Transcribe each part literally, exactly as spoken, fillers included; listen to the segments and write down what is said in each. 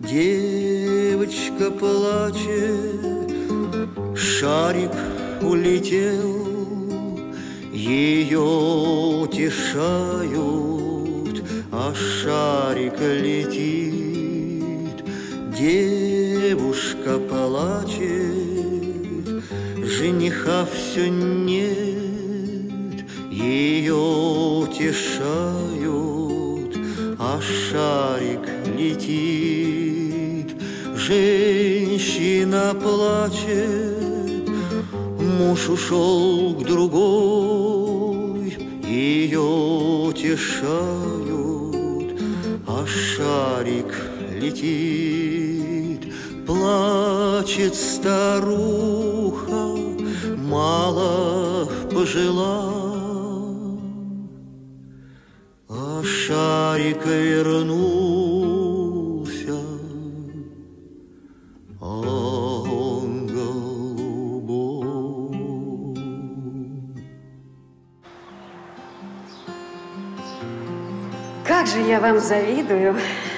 Девочка плачет, шарик улетел, ее утешают, а шарик летит. Девушка плачет, жениха все нет, ее утешают, а шарик летит. Женщина плачет, муж ушел к другой, ее утешают, а шарик летит. Плачет старуха, мало пожила, а шарик вернулся, а он голубой. Как же я вам завидую.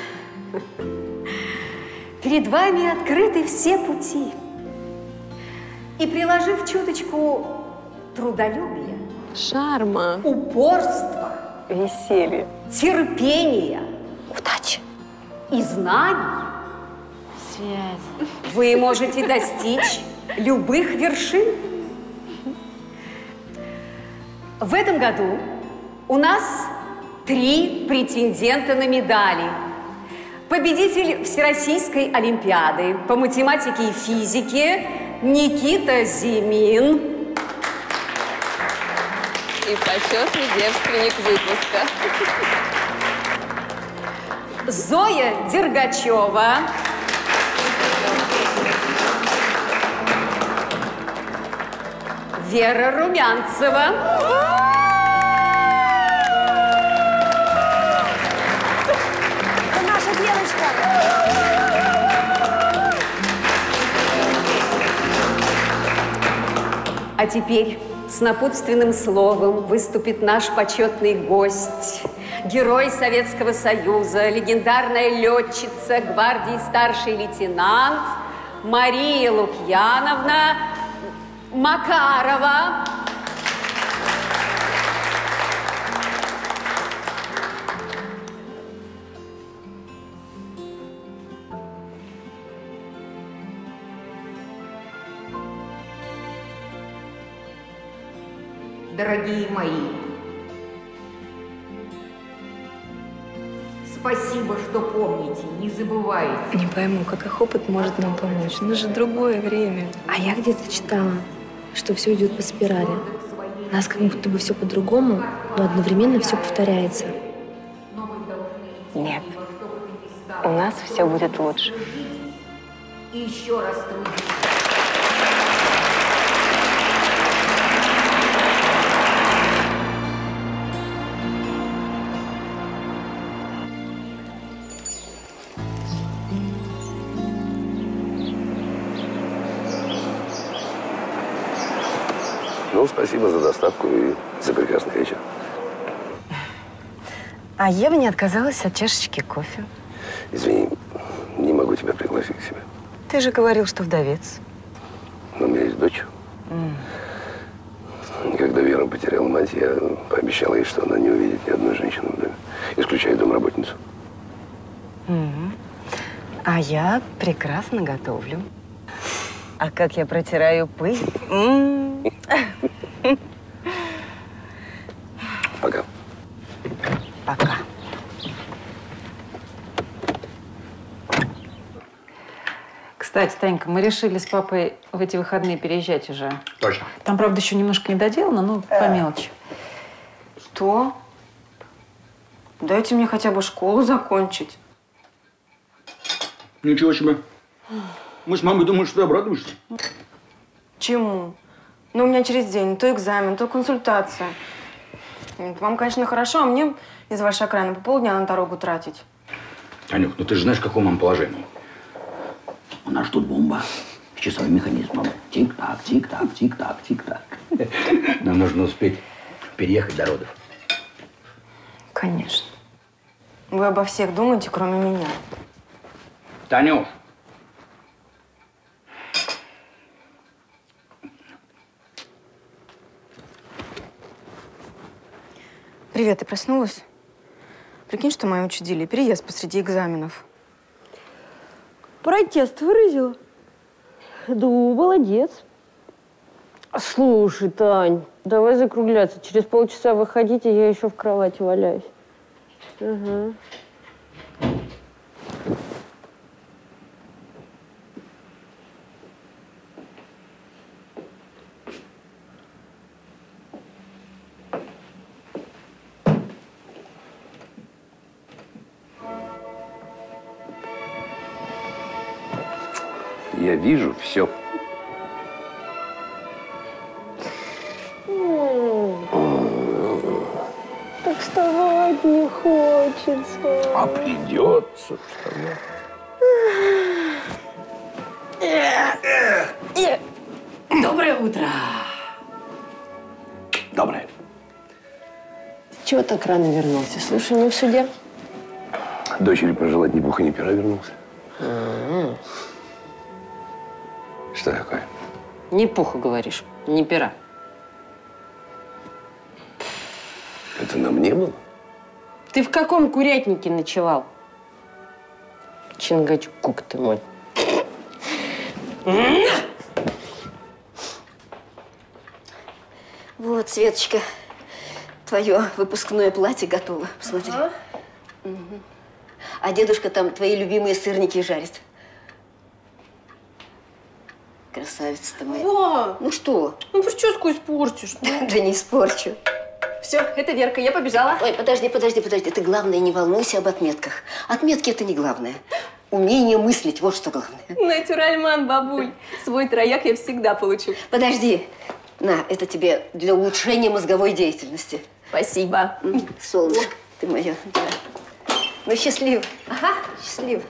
Перед вами открыты все пути. И приложив чуточку трудолюбия, шарма, упорства, веселья, терпения, удачи и знаний, связи, вы можете достичь любых вершин. В этом году у нас три претендента на медали. Победитель Всероссийской олимпиады по математике и физике Никита Зимин. И почетный девственник выпуска. Зоя Дергачева. Вера Румянцева. А теперь с напутственным словом выступит наш почетный гость, герой Советского Союза, легендарная летчица гвардии старший лейтенант Мария Лукьяновна Макарова. Дорогие мои, спасибо, что помните, не забывайте. Не пойму, как их опыт может нам помочь. Ну же другое время. А я где-то читала, что все идет по спирали. У нас как будто бы все по-другому, но одновременно все повторяется. Нет, у нас все будет лучше. И еще раз трудитесь. Ну, спасибо за доставку и за прекрасный вечер. А Ева не отказалась от чашечки кофе. Извини, не могу тебя пригласить к себе. Ты же говорил, что вдовец. Но у меня есть дочь. Mm. Когда Вера потеряла мать, я пообещал ей, что она не увидит ни одной женщины в доме, исключая домработницу. Mm-hmm. А я прекрасно готовлю. А как я протираю пыль? Mm. Пока. Пока. Кстати, Танька, мы решили с папой в эти выходные переезжать уже. Точно. Там, правда, еще немножко не доделано, но по мелочи. Что? Дайте мне хотя бы школу закончить. Ничего себе. Мы с мамой думали, что ты обрадуешься. Чему? Ну, у меня через день то экзамен, то консультация. Вам, конечно, хорошо, а мне из вашей окраины по полдня на дорогу тратить. Танюх, ну ты же знаешь, какое мама положение. У нас тут бомба с часовым механизмом. Тик-так, тик-так, тик-так, тик-так. Нам нужно успеть переехать до родов. Конечно. Вы обо всех думаете, кроме меня. Танюш. Привет, ты проснулась? Прикинь, что мои учудили. Переезд посреди экзаменов. Протест выразила? Да, молодец. Слушай, Тань, давай закругляться. Через полчаса выходите, я еще в кровати валяюсь. Угу. Я вижу все. Так вставать не хочется. А придется вставать. Доброе утро. Доброе. Чего так рано вернулся? Слушай, мы в суде. Дочери пожелать ни пуха, ни пера вернулся. А-а-а. Что такое? Не пуха, говоришь, не пера. Это на мне было? Ты в каком курятнике ночевал? Чингачгук ты мой. Вот, Светочка, твое выпускное платье готово. Посмотри. Ага. Угу. А дедушка там твои любимые сырники жарит. Красавица ты моя. Ба! Ну что? Ну прическу испортишь. Да не испорчу. Все, это Верка, я побежала. Ой, подожди, подожди, подожди. Ты, главное, не волнуйся об отметках. Отметки – это не главное. Умение мыслить – вот что главное. Натюральман, бабуль. Свой трояк я всегда получу. Подожди. На, это тебе для улучшения мозговой деятельности. Спасибо. Солнышко, ты мое. Да. Ну, счастливо. Ага, счастливо.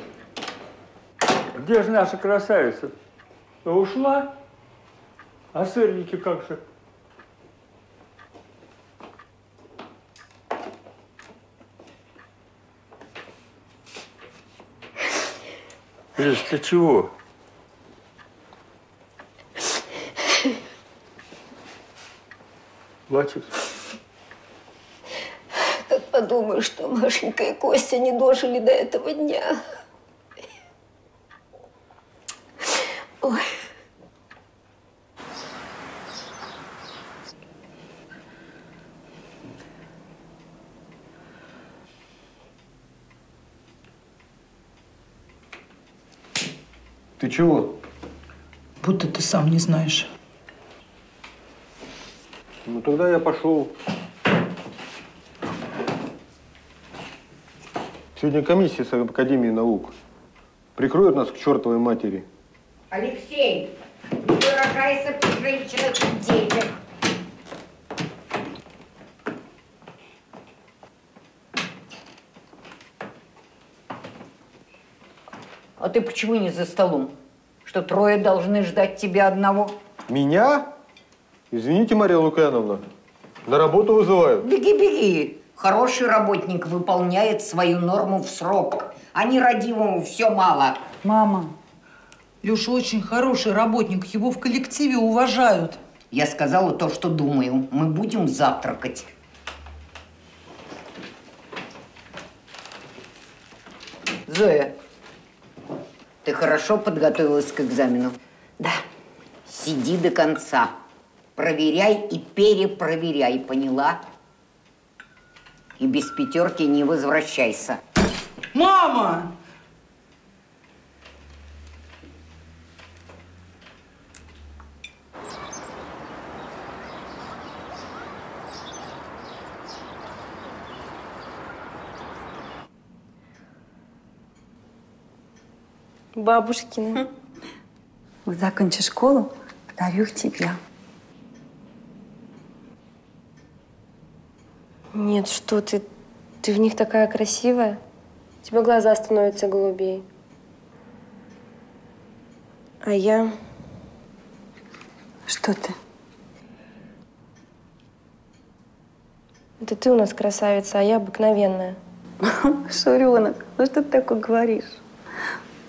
Где же наша красавица? Ушла? А сырники как же? Лиз, ты чего? Плачешь? Как подумаю, что Машенька и Костя не дожили до этого дня. Ой. Ты чего? Будто ты сам не знаешь. Ну, тогда я пошел. Сегодня комиссия с Академии наук. Прикроют нас к чертовой матери. Алексей, не выражайся при женщинах и детях. А ты почему не за столом? Что трое должны ждать тебя одного? Меня? Извините, Мария Лукьяновна, на работу вызывают. Беги, беги. Хороший работник выполняет свою норму в срок, а нерадивому все мало. Мама, Леша очень хороший работник, его в коллективе уважают. Я сказала то, что думаю. Мы будем завтракать. Зоя, ты хорошо подготовилась к экзамену? Да. Сиди до конца. Проверяй и перепроверяй, поняла? И без пятерки не возвращайся. Мама! Бабушкина. Закончи школу, подарю их тебе. Нет, что ты. Ты в них такая красивая. У тебя глаза становятся голубее. А я… Что ты? Это ты у нас красавица, а я обыкновенная. Шуренок, ну что ты такое говоришь?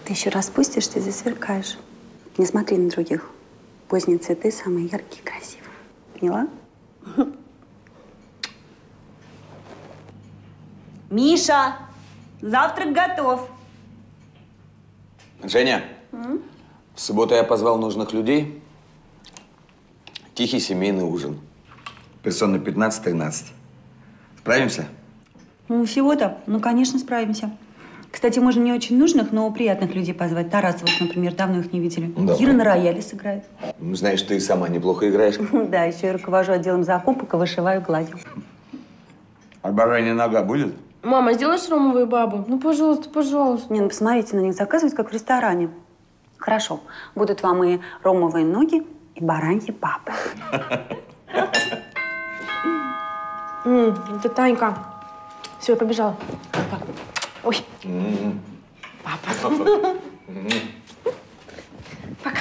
Ты еще распустишься и засверкаешь. Не смотри на других. Поздние цветы самые яркие и красивые. Поняла? Миша, завтрак готов. Женя, М? в субботу я позвал нужных людей. Тихий семейный ужин. Персон на пятнадцать-тринадцать. Справимся? Ну, всего-то? Ну, конечно, справимся. Кстати, можно не очень нужных, но приятных людей позвать. Тарасовых, например, давно их не видели. Да. Кира на рояле сыграет. Ну, знаешь, ты сама неплохо играешь. Да, еще я руковожу отделом закупок и вышиваю гладью. А баранья нога будет? Мама, сделаешь ромовые бабы? Ну, пожалуйста, пожалуйста. Не, ну посмотрите на них, заказывать как в ресторане. Хорошо, будут вам и ромовые ноги, и бараньи бабы. Это Танька. Все, я побежала. Ой. Папа. Пока.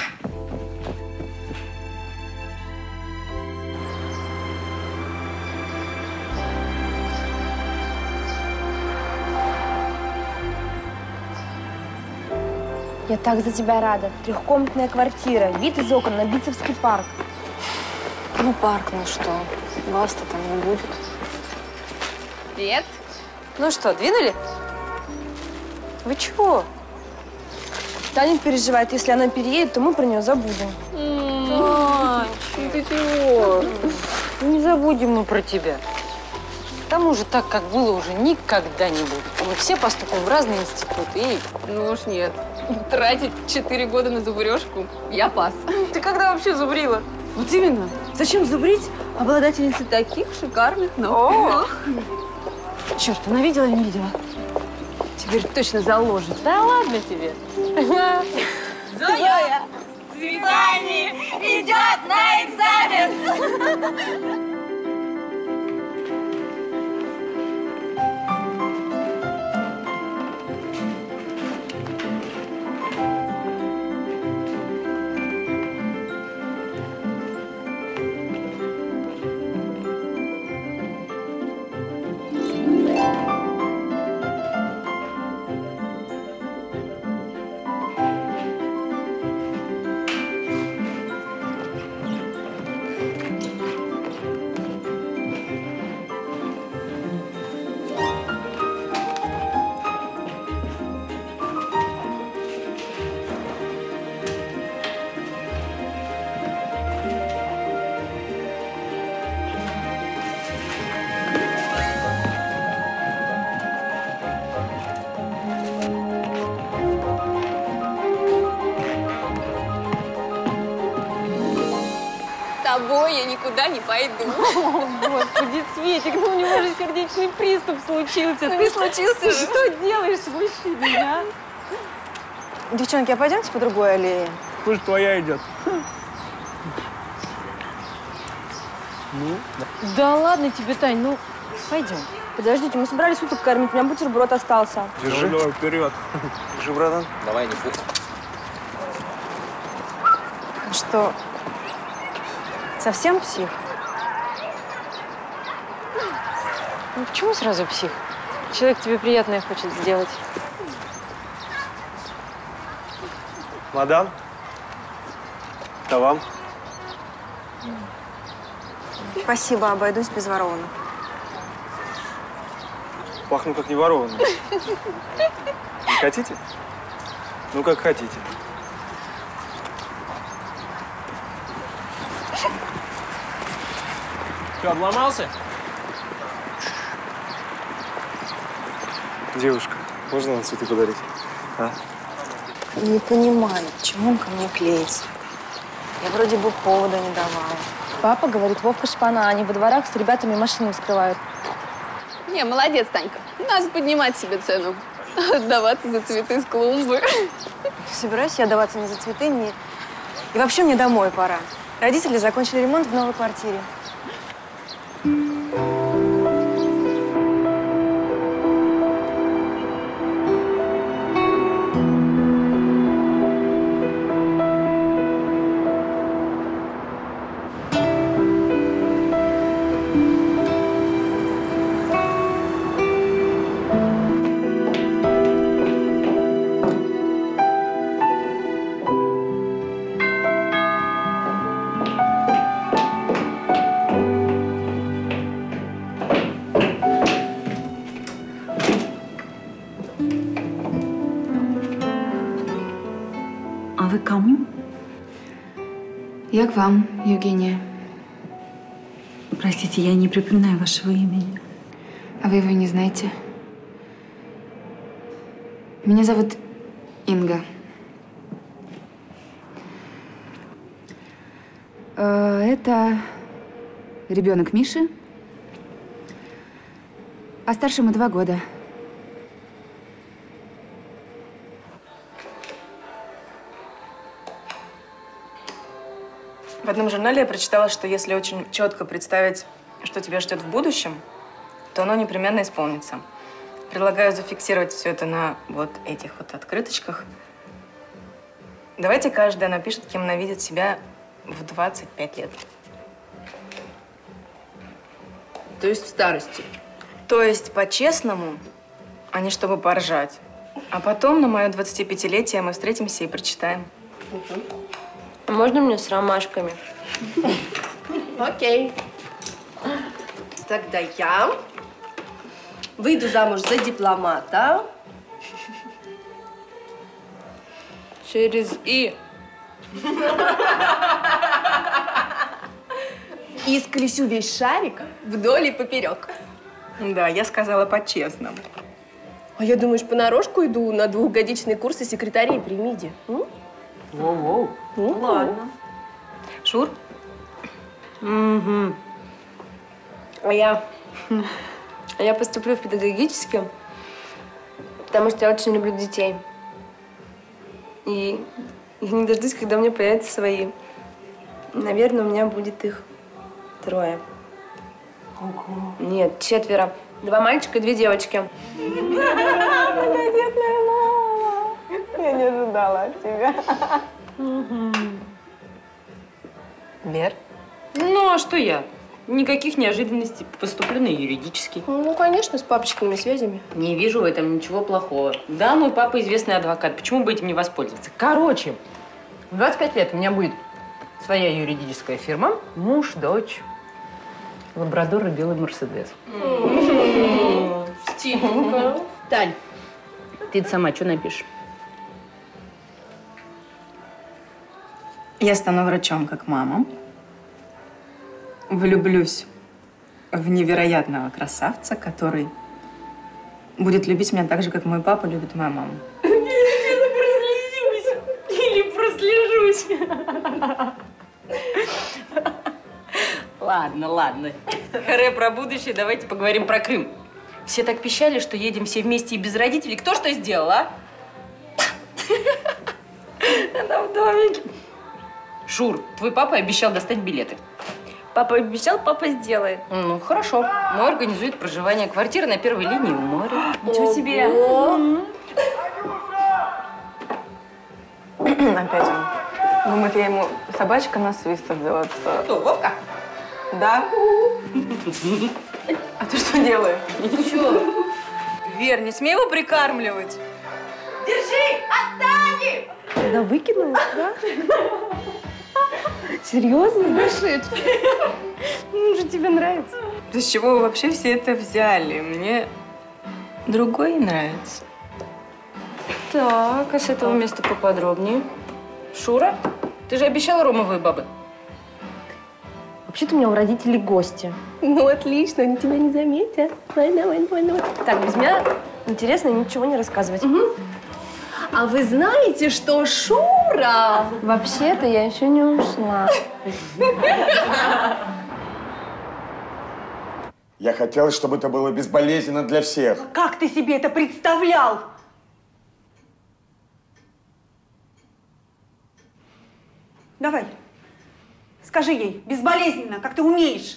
Я так за тебя рада. Трехкомнатная квартира, вид из окон на Битцевский парк. Ну, парк, ну что? Вас-то там не будет. Привет. Ну что, двинули? Вы чего? Таня переживает, если она переедет, то мы про нее забудем. Тань, ты чего? Не забудем мы про тебя. К тому же, так, как было, уже никогда не будет. Мы все поступим в разные институты. И... Ну уж нет. Тратить четыре года на зубрежку я пас. Ты когда вообще зубрила? Вот именно. Зачем зубрить обладательницы таких шикарных ног? Черт, она видела или не видела? Теперь точно заложит. Да ладно тебе. Зоя, с цветами идет на экзамен. С тобой я никуда не пойду. О, Господи, Светик, ну у него же сердечный приступ случился. Ну, не случился же. Что делаешь с мужчиной, а? Девчонки, а пойдемте по другой аллее? Пусть твоя идет. Ну, Да ладно тебе, Тань, ну пойдем. Подождите, мы собрались уток кормить, у меня бутерброд остался. держи. Давай, вперед. Держи, братан. Давай, не пусть. Что, совсем псих? Ну почему сразу псих? Человек тебе приятное хочет сделать. Мадам, это вам. Спасибо, обойдусь без ворованных. Пахну как не ворованный. Не хотите? Ну, как хотите. Что, обломался? Девушка, можно вам цветы подарить? А? Не понимаю, почему он ко мне клеится. Я вроде бы повода не давала. Папа говорит, Вовка шпана, они во дворах с ребятами машины вскрывают. Не, молодец, Танька. Надо поднимать себе цену. Отдаваться за цветы с клумбы. Собираюсь я отдаваться не за цветы, не... И вообще мне домой пора. Родители закончили ремонт в новой квартире. Я к вам, Евгения. Простите, я не припоминаю вашего имени. А вы его не знаете? Меня зовут Инга. Это ребенок Миши, а старшему два года. В одном журнале я прочитала, что если очень четко представить, что тебя ждет в будущем, то оно непременно исполнится. Предлагаю зафиксировать все это на вот этих вот открыточках. Давайте каждая напишет, кем она видит себя в двадцать пять лет. То есть в старости? То есть по-честному, а не чтобы поржать. А потом на мое двадцатипятилетие мы встретимся и прочитаем. А можно мне с ромашками? Окей. Тогда я выйду замуж за дипломата. Через «и». И сколесю весь шарик вдоль и поперек. Да, я сказала по-честному. А я, думаешь, понарошку иду на двухгодичные курсы секретарей при МИДе? Воу-воу. Ну, ладно. Шур? Угу. А я... А я поступлю в педагогический, потому что я очень люблю детей. И я не дождусь, когда у меня появятся свои. Наверное, у меня будет их трое. Ого. Нет, четверо. Два мальчика и две девочки. Многодетная мама. Я не ожидала от тебя. Вер? Ну, а что я? Никаких неожиданностей. Поступлю на юридический. Ну, конечно, с папочкиными связями. Не вижу в этом ничего плохого. Да, мой папа известный адвокат. Почему бы этим не воспользоваться? Короче, в двадцать пять лет у меня будет своя юридическая фирма, муж, дочь, лабрадор и белый мерседес. Стильненько. Тань, ты сама что напишешь? Я стану врачом, как мама. Влюблюсь в невероятного красавца, который будет любить меня так же, как мой папа любит мою маму. Или прослежусь. Ладно, ладно. Харе про будущее, давайте поговорим про Крым. Все так пищали, что едем все вместе и без родителей. Кто что сделал, а? Это в домике. Шур, твой папа обещал достать билеты. Папа обещал, папа сделает. Ну, хорошо. Мой организует проживание. Квартира на первой линии у моря. Ничего себе. Опять он. Думает, я ему собачка на свист отзываться. Кто, Вовка? Да. А ты что делаешь? Ничего. Вер, не смей его прикармливать. держи, отдали! Она выкинула, да? Серьезно? Нашедший. Ну же тебе нравится. Да с чего вы вообще все это взяли? Мне другой нравится. Так, а с этого места поподробнее. Шура, ты же обещала ромовые бабы. Вообще-то у меня у родителей гости. Ну, отлично, они тебя не заметят. Давай, давай, давай, давай. Так, без меня интересно ничего не рассказывать. Угу. А вы знаете, что Шура... Вообще-то я еще не ушла. Я хотела, чтобы это было безболезненно для всех. Как ты себе это представлял? Давай, скажи ей, безболезненно, как ты умеешь.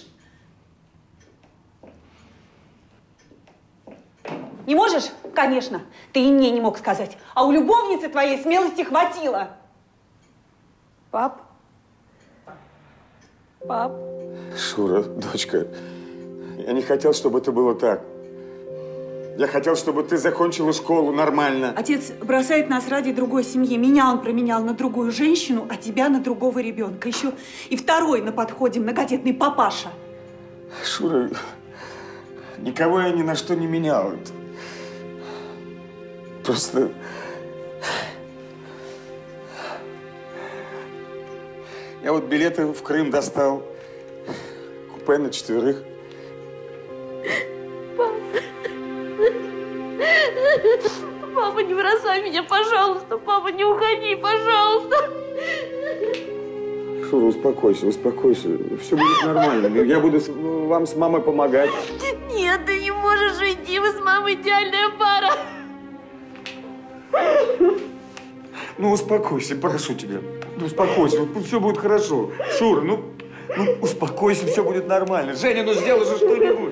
Не можешь? Конечно. Ты и мне не мог сказать. А у любовницы твоей смелости хватило. Пап? Пап? Шура, дочка, я не хотел, чтобы это было так. Я хотел, чтобы ты закончила школу нормально. Отец бросает нас ради другой семьи. Меня он променял на другую женщину, а тебя на другого ребенка. Еще и второй на подходе, многодетный папаша. Шура, никого я ни на что не менял. Просто… Я вот билеты в Крым достал. Купе на четверых. Папа, не бросай меня, пожалуйста. Папа, не уходи, пожалуйста. Шура, успокойся, успокойся. Все будет нормально. Я буду с- вам с мамой помогать. Нет, ты не можешь уйти. Вы с мамой идеальная пара. Ну, успокойся, прошу тебя. Ну, успокойся, ну, все будет хорошо. Шура, ну, ну, успокойся, все будет нормально. Женя, ну сделай же что-нибудь.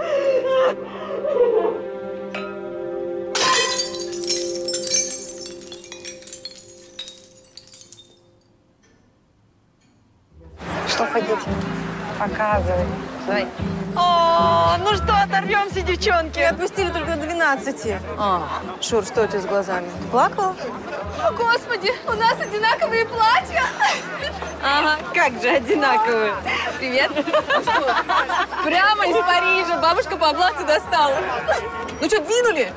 Что хотите? Показывай. Давай. О, ну что, оторвемся, девчонки? Отпустили только до двенадцати. А, Шур, что у тебя с глазами? Ты плакала? О, Господи, у нас одинаковые платья. Ага, как же одинаковые. Привет. Прямо из Парижа. Бабушка по блату достала. Ну что, двинули?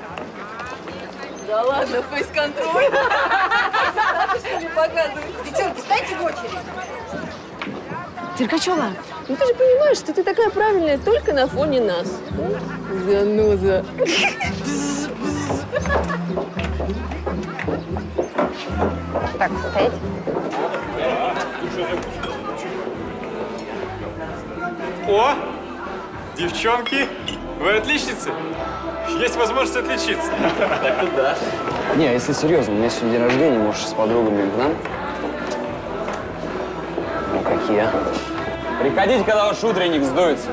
Да ладно, фейс-контроль. Что не показывает. Девчонки, встаньте в очередь. Деркачева, ну ты же понимаешь, что ты такая правильная только на фоне нас. Заноза. Так, стоять. О, девчонки, вы отличницы. Есть возможность отличиться. Так-то да. Не, если серьезно, у меня сегодня день рождения, можешь с подругами к нам? Ну, какие, а? Приходите, когда ваш утренник сдуется.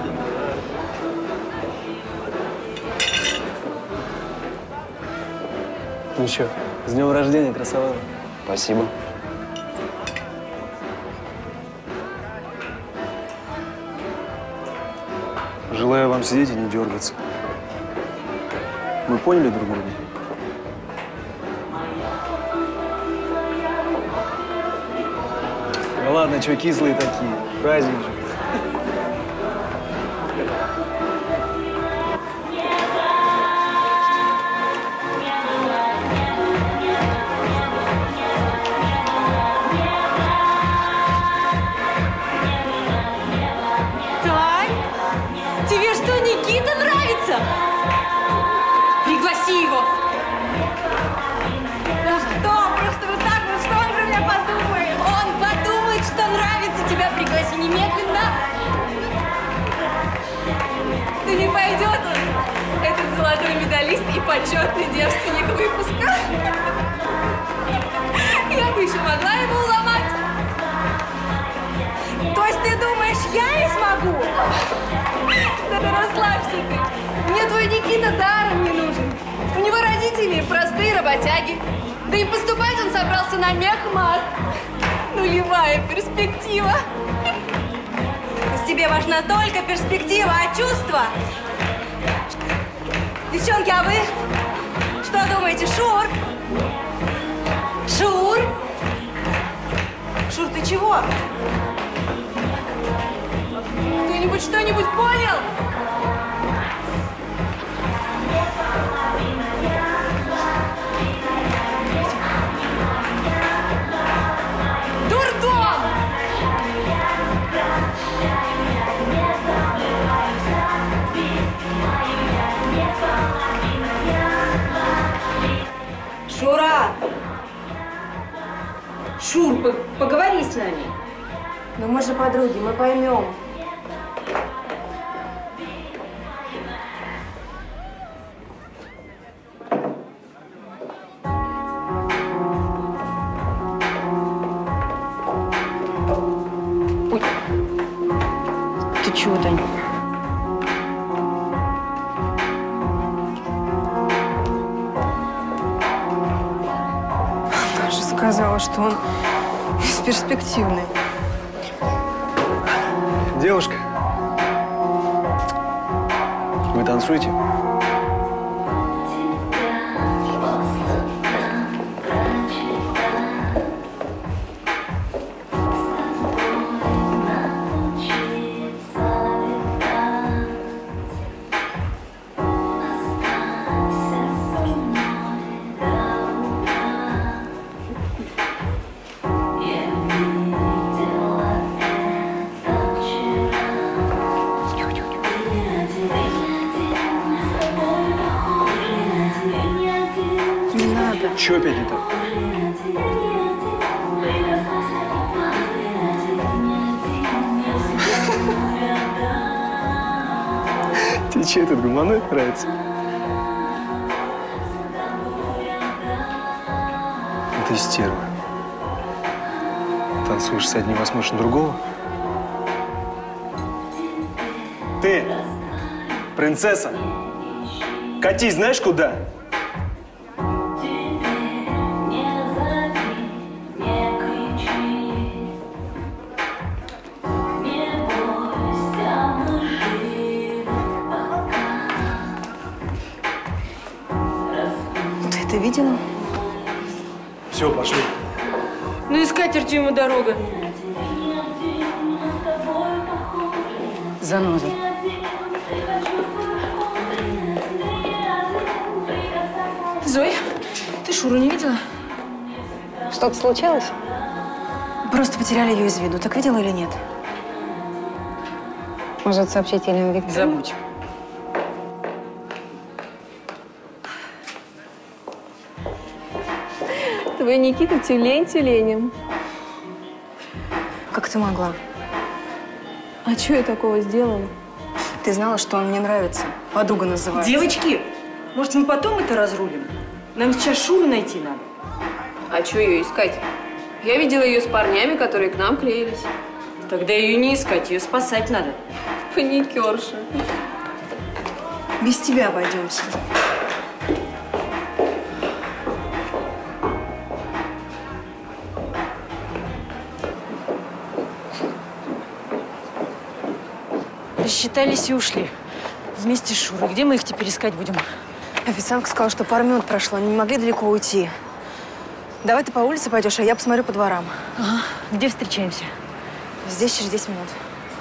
Ну что, с днем рождения, красавела. Спасибо. Желаю вам сидеть и не дергаться. Мы поняли друг друга? Ну ладно, что кислые такие? Праздник же. Тань, тебе что, Никита нравится? Пригласи его. Да что, просто вот так вот, что он про меня подумает? Он подумает, что нравится, тебя пригласи немедленно. Да не пойдет он, этот золотой медалист и почетный девственник выпуска. Я бы еще могла его уломать. То есть ты думаешь, я не смогу? Да ты расслабься ты. Мне твой Никита даром не нужен. У него родители простые работяги. Да и поступать он собрался на мехмат. Нулевая перспектива. То есть тебе важна только перспектива, а чувства? Девчонки, а вы что думаете, Шур? Шур? Шур, ты чего? Кто-нибудь что-нибудь понял? Дурдом! Шура! Шур, по- поговори с нами. Но мы же подруги, мы поймем. Ты чего, Тань? Она же сказала, что он бесперспективный. Девушка, вы танцуете? Чё опять не так? Тебе че, этот гуманоид нравится? Ты стерва. Танцуешь с одним, а смотришь на другого? Ты, принцесса, катись знаешь куда? Ты это видела? Все, пошли. Ну и с катертью ему дорога. Заноза. Зоя, ты Шуру не видела? Что-то случилось? Просто потеряли ее из виду. Так видела или нет? Может, сообщить Елене Викторовне? Забудь. Твой Никита тюлень тюленем. Как ты могла? А что я такого сделала? Ты знала, что он мне нравится. Подруга называется. Девочки, может, мы потом это разрулим? Нам сейчас Шуру найти надо. А что ее искать? Я видела ее с парнями, которые к нам клеились. Тогда ее не искать, ее спасать надо. Паникерша. Без тебя обойдемся. Рассчитались и ушли. Вместе с Шурой. Где мы их теперь искать будем? Официантка сказала, что пару минут прошло, они не могли далеко уйти. Давай ты по улице пойдешь, а я посмотрю по дворам. Ага. Где встречаемся? Здесь через десять минут.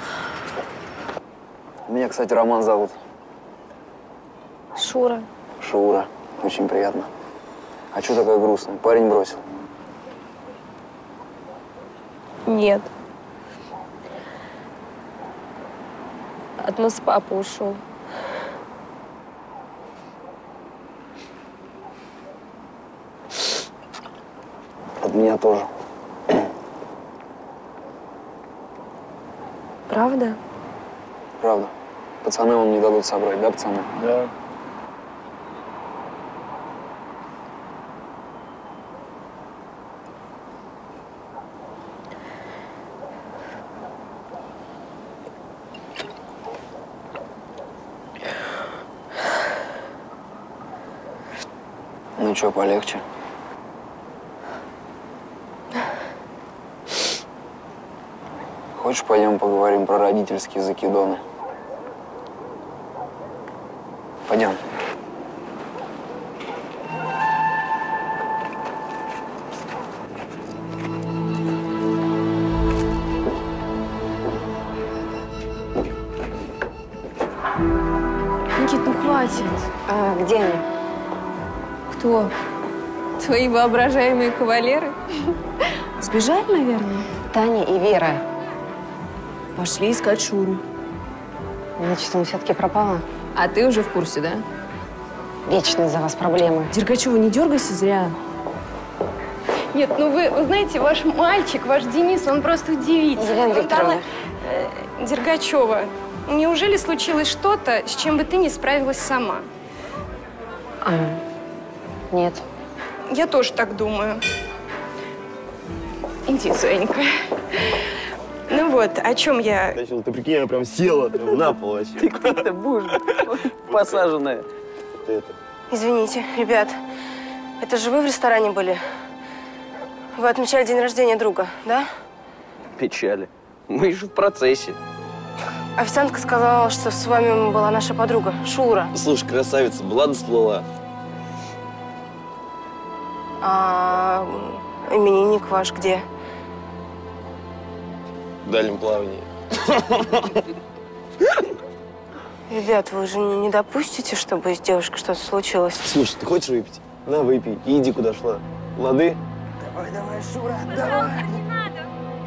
Меня, кстати, Роман зовут. Шура. Шура. Очень приятно. А что такая грустная? Парень бросил? Нет. От нас папа ушел. От меня тоже. Правда? Правда. Пацаны он не дадут собрать, да, пацаны? Да. Ну что, полегче? Хочешь, пойдем поговорим про родительские закидоны? Пойдем. Никит, ну хватит. А где они? Кто? Твои воображаемые кавалеры? Сбежали, наверное? Таня и Вера. Пошли искать Шуру. Значит, он все-таки пропала? А ты уже в курсе, да? Вечно из-за вас проблемы. Дергачева, не дергайся зря. Нет, ну вы, вы знаете, ваш мальчик, ваш Денис, он просто удивительный. Елена Викторовна. Э, Дергачева, неужели случилось что-то, с чем бы ты не справилась сама? А, нет. Я тоже так думаю. Иди, Сонька. Ну вот, о чем я… Ты прикинь, она прям села прям на пол вообще. Ты кто-то будешь посаженная. Извините, ребят, это же вы в ресторане были? Вы отмечали день рождения друга, да? Печали. Мы еще в процессе. Официантка сказала, что с вами была наша подруга, Шура. Слушай, красавица, была да сплыла. А именинник ваш где? В дальнем плавании. Ребят, вы же не допустите, чтобы с девушкой что-то случилось? Слушай, ты хочешь выпить? На, выпей и иди куда шла. Лады? Давай, давай, Шура, давай. Не надо.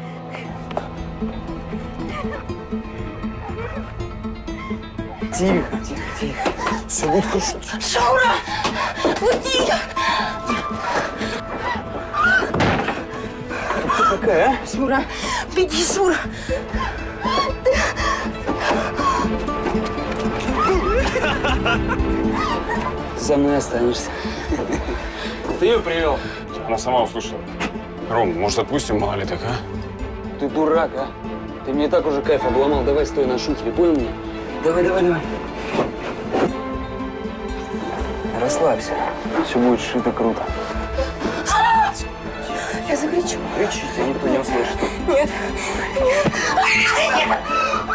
Тихо, тихо, тихо. Все будет хорошо. Шура! Пусти! какая, а? Шура, беги, Шура. Ты со мной останешься. Ты ее привел? Она сама услышала. Ром, может, отпустим, мало ли так, а? Ты дурак, а? Ты мне и так уже кайф обломал. Давай стой на шухере, понял меня? Давай, давай, давай. Расслабься. Все будет шито круто. Я закричу. Кричи, тебя никто не услышит. Нет. Нет.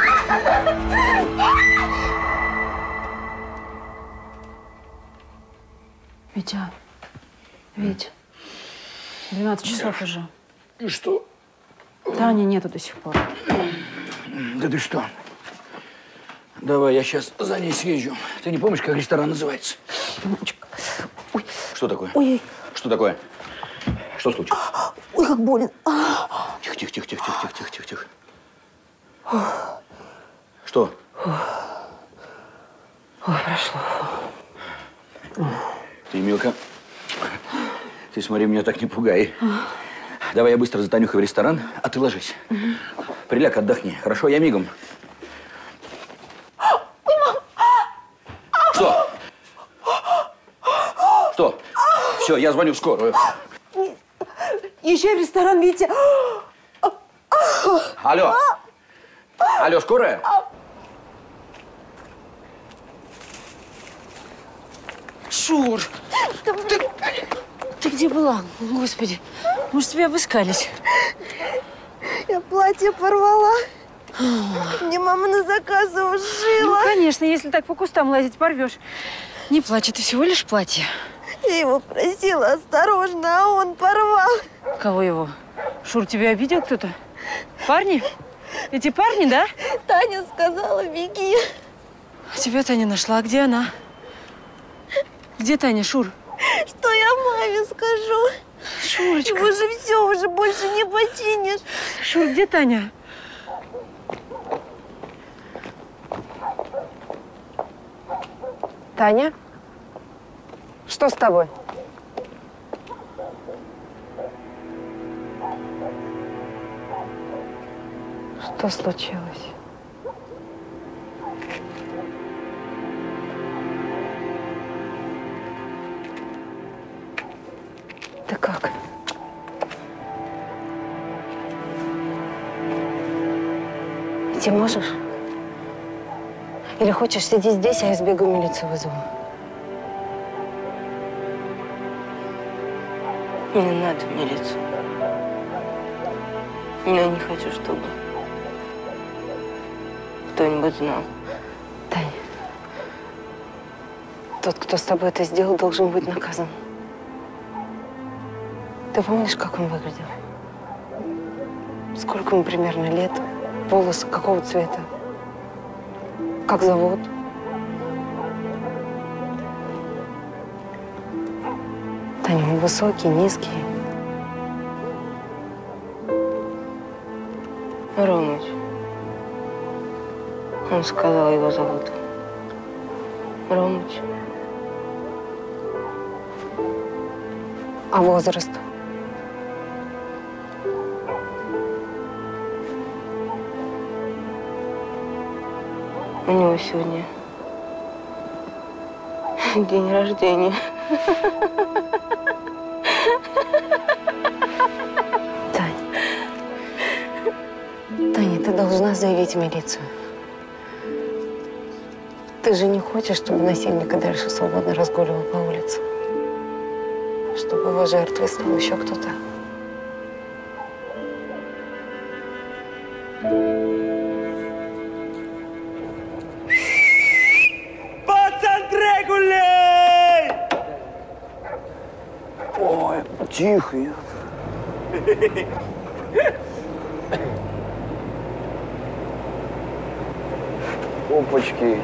Витя, Вить, двенадцать часов уже. И что? Тани нету до сих пор. Да ты что? Давай, я сейчас за ней съезжу. Ты не помнишь, как ресторан называется? Ой. Что такое? Ой. Что такое? Что случилось? Ой, как больно. Тихо, тихо, тихо, тихо, тихо, тихо, тихо, тихо. Что? Ой, прошло. Ты, Милка, ты смотри, меня так не пугай. Давай я быстро за Танюхой в ресторан, а ты ложись. Приляг, отдохни. Хорошо, я мигом. Ой, мам! Что? Что? Все, я звоню в скорую. Езжай в ресторан, Витя. Алло. Алло, скорая? Шур, ты, ты где была? Господи, может, тебя обыскались? Я платье порвала. Мне мама на заказ его сшила. Ну, конечно, если так по кустам лазить, порвешь. Не плачь, это всего лишь платье. Я его просила осторожно, а он порвал. Кого его? Шур, тебя обидел кто-то? Парни? Эти парни, да? Таня сказала, беги. Тебя Таня нашла. А где она? Где Таня, Шур? Что я маме скажу? Шурочка. Его же все, уже больше не починишь. Шур, где Таня? Таня? Что с тобой? Что случилось? Ты как? Идти можешь? Или хочешь сидеть здесь, а я сбегу милицию вызову? Не надо в милицию. Я не хочу, чтобы кто-нибудь знал. Таня, тот, кто с тобой это сделал, должен быть наказан. Ты помнишь, как он выглядел? Сколько ему примерно лет? Волосы какого цвета? Как зовут? Таня, он высокий, низкий. Ромыч. Он сказал, его зовут Ромыч. А возраст? У него сегодня день рождения. Тань. Таня, ты должна заявить в милицию. Ты же не хочешь, чтобы насильник и дальше свободно разгуливал по улице? Чтобы его жертвой стал еще кто-то? Пацан Дрэгулей! Ой, тихо. Опачки.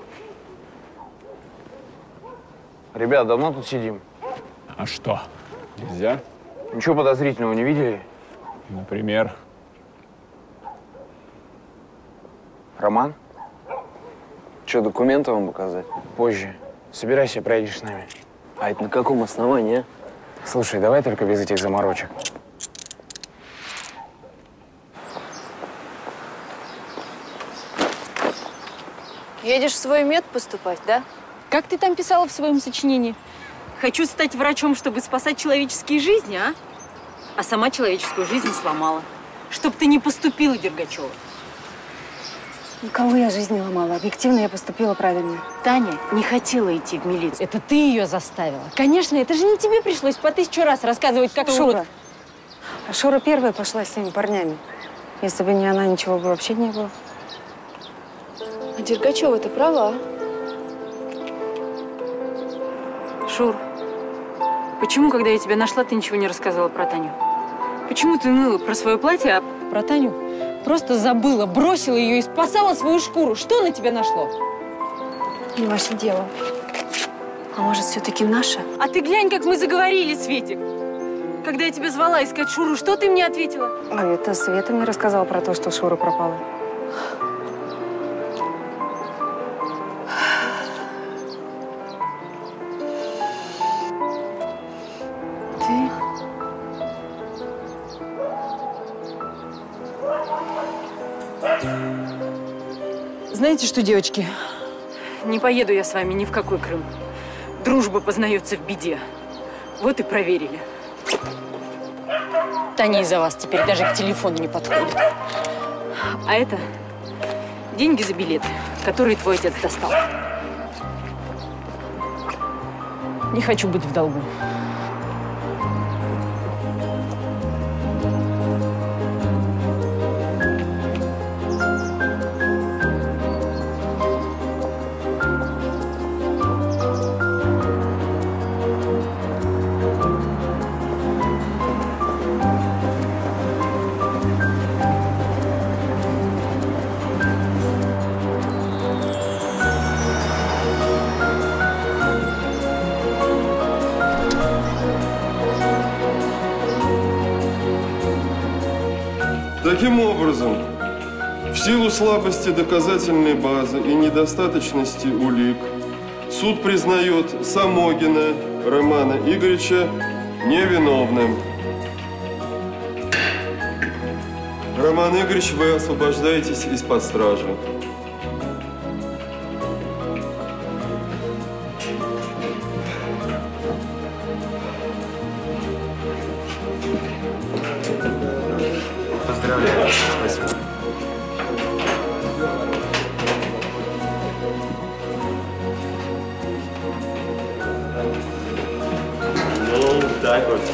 Ребят, давно тут сидим? А что? Нельзя? Ничего подозрительного не видели? Например? Роман? Что, документы вам показать? Позже. Собирайся, проедешь с нами. А это на каком основании, а? Слушай, давай только без этих заморочек. Едешь в свой мед поступать, да? Как ты там писала в своем сочинении? Хочу стать врачом, чтобы спасать человеческие жизни, а? А сама человеческую жизнь сломала. Чтоб ты не поступила, Дергачева. Никого я жизнь не ломала. Объективно я поступила правильно. Таня не хотела идти в милицию. Это ты ее заставила. Конечно, это же не тебе пришлось по тысячу раз рассказывать, как Шура. А Шура первая пошла с теми парнями. Если бы не она, ничего бы вообще не было. А Дергачева, ты права. Шур, почему, когда я тебя нашла, ты ничего не рассказала про Таню? Почему ты ныла про свое платье, а про Таню просто забыла, бросила ее и спасала свою шкуру? Что на тебя нашло? Не ваше дело. А может, все-таки наше? А ты глянь, как мы заговорили, Светик. Когда я тебя звала искать Шуру, что ты мне ответила? А это Света мне рассказала про то, что Шура пропала. Знаете что, девочки, не поеду я с вами ни в какой Крым. Дружба познается в беде. Вот и проверили. Таня из-за вас теперь даже к телефону не подходит. А это деньги за билеты, которые твой отец достал. Не хочу быть в долгу. Таким образом, в силу слабости доказательной базы и недостаточности улик, суд признает Самогина Романа Игоревича невиновным. Роман Игоревич, вы освобождаетесь из-под стражи. Поздравляю. Спасибо. Ну, так вот.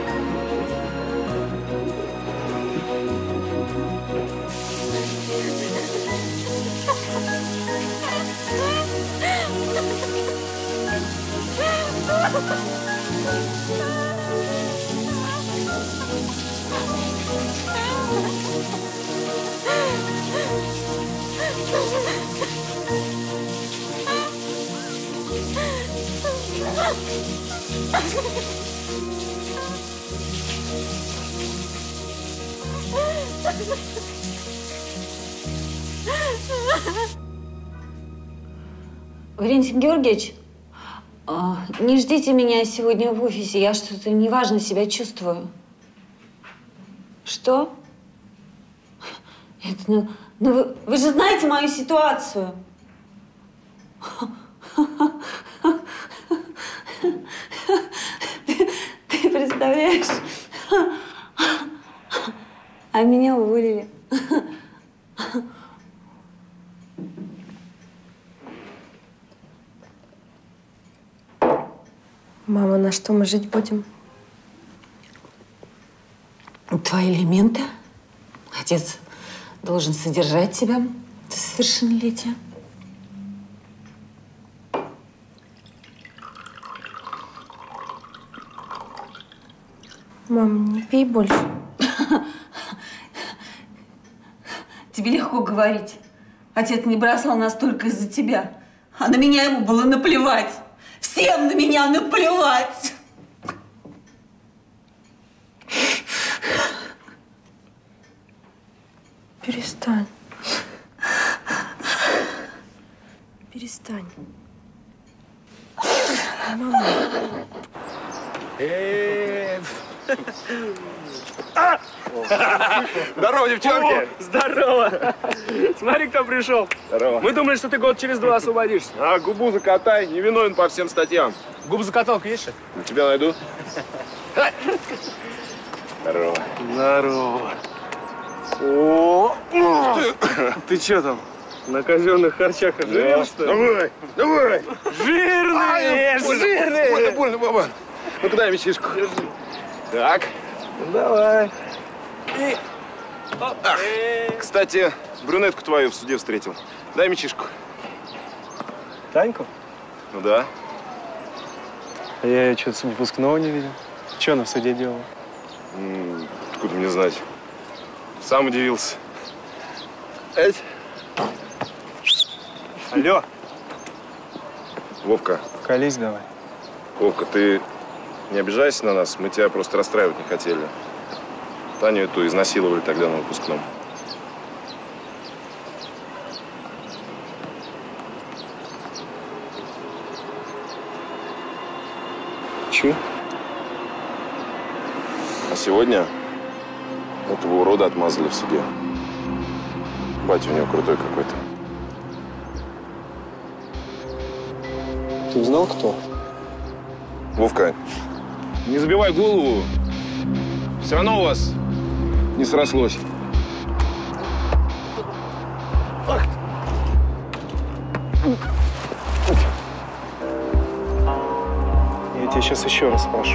Валентин Георгиевич, а, не ждите меня сегодня в офисе, я что-то неважно себя чувствую. Что? Это, ну, ну вы, вы же знаете мою ситуацию. Ты, ты представляешь? А меня уволили. Мама, на что мы жить будем? Твои элементы. Отец должен содержать тебя до совершеннолетия. Мам, не пей больше. Тебе легко говорить. Отец не бросал нас только из-за тебя. А на меня ему было наплевать. Всем на меня наплевать. Тань. Перестань. Мама. Здорово, девчонки! Здорово! Смотри, кто пришел. Здорово. Мы думали, что ты год через два освободишься. А, губу закатай, невиновен по всем статьям. Губозакаталка есть что? На тебя найду. Здорово. Здорово. О, ты, ты что там? На казенных харчах ожирел, что ли? Давай, давай! Жирный! Жирный! Больно, больно, баба. Ну-ка дай мячишку. Так. Давай. И... Ах, кстати, брюнетку твою в суде встретил. Дай мячишку. Таньку? Ну да. А я ее что-то с выпускного не видел. Что она в суде делала? М, откуда мне знать? Сам удивился. Эть. Алло. Вовка. Колись давай. Вовка, ты не обижайся на нас, мы тебя просто расстраивать не хотели. Таню эту изнасиловали тогда на выпускном. Чё? А сегодня этого урода отмазали в суде. Батя у него крутой какой-то. Ты узнал, кто? Вовка, не забивай голову. Все равно у вас не срослось. Я тебя сейчас еще раз спрошу.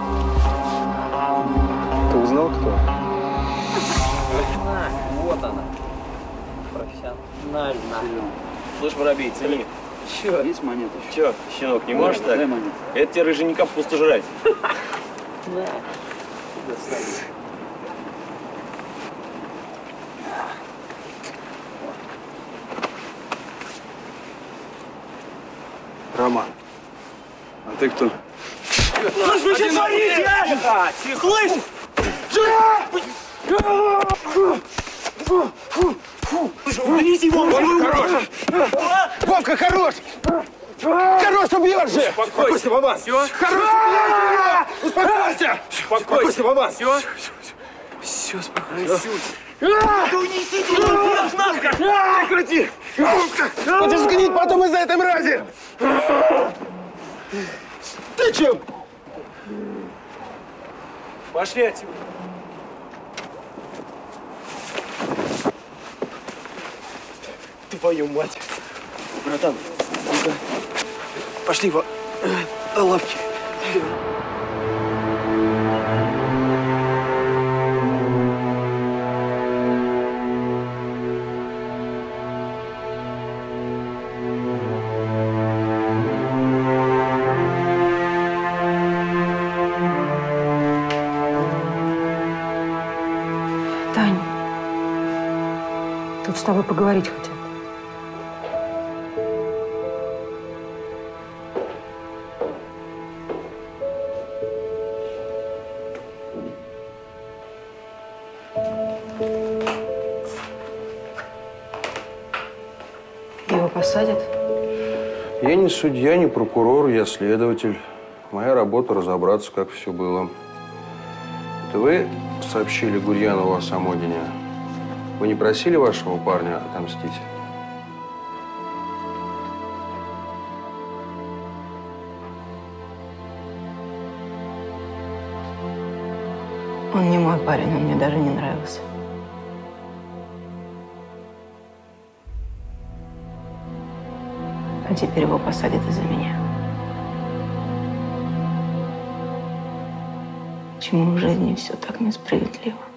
Ты узнал, кто? Вот она. Профессионально. Слышь, воробей, цени. Че? Есть монеты? Че, щенок, не можешь так? Дай монету. Это тебе рыжий капусту жрать. Да. Роман, а ты кто? Слышь, вы что творите, а? Слышь! Уберите его! Хорош! Вовка, хорош! Хорош, убьешь же! Успокойся, Бабан! Все? Хорош, убьешь! Успокойся! Успокойся, Бабан! Все? Все, успокойся. Да унесите его! Прекрати! Хочешь сгнить потом из-за этой мрази? Ты чем? Пошли отсюда. Твою мать. Братан, ну-ка. Пошли во лапки. Тань, тут с тобой поговорить хотят. Его посадят? Я не судья, не прокурор, я следователь. Моя работа разобраться, как все было. Это вы сообщили Гурьянову о Самодине? Вы не просили вашего парня отомстить? Он не мой парень, он мне даже не нравился. А теперь его посадят из-за меня. Почему в жизни все так несправедливо?